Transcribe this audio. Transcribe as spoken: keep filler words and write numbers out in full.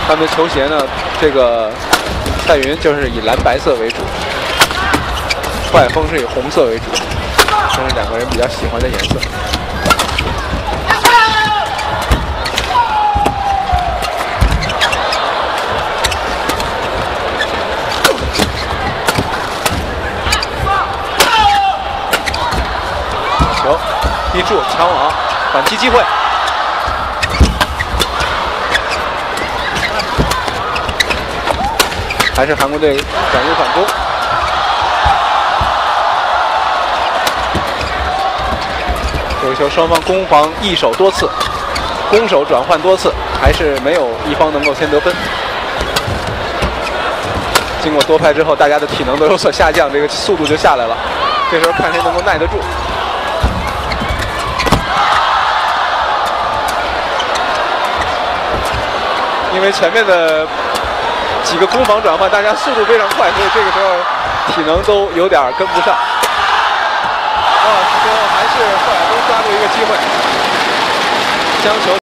他们的球鞋呢，这个蔡云就是以蓝白色为主，坏风是以红色为主，这是两个人比较喜欢的颜色。 球踢柱抢网，反击机会。还是韩国队转入反攻。这个球双方攻防易手多次，攻守转换多次，还是没有一方能够先得分。经过多拍之后，大家的体能都有所下降，这个速度就下来了。这时候看谁能够耐得住。 因为前面的几个攻防转换，大家速度非常快，所以这个时候体能都有点跟不上。啊，最后还是后来都抓住一个机会，将球。